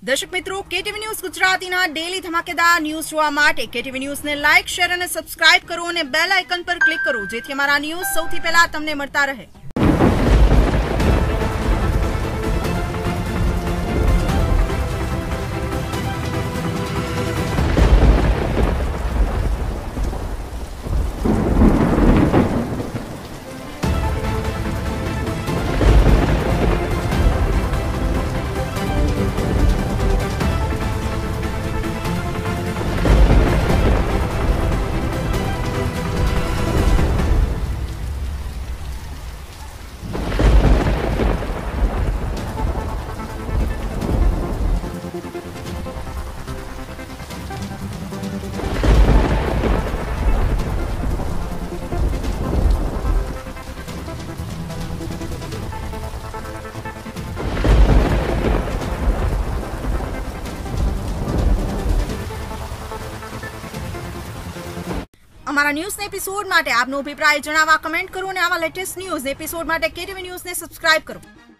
દર્શક મિત્રો, KTV news ગુજરાતીના ડેલી ધમાકેદાર ન્યૂઝ જોવા માટે કેટીવી ન્યૂઝને લાઇક, શેર અને સબસ્ક્રાઇબ કરો અને બેલ આઇકન પર ક્લિક કરો, જેથી અમારા ન્યૂઝ સૌથી પહેલા તમને મળતા રહે। અમારા ન્યૂઝના એપિસોડ માટે આપનો અભિપ્રાય જણાવવા કમેન્ટ કરો અને આવા લેટેસ્ટ ન્યૂઝ એપિસોડ માટે કેટીવી ન્યૂઝને સબસ્ક્રાઇબ કરો।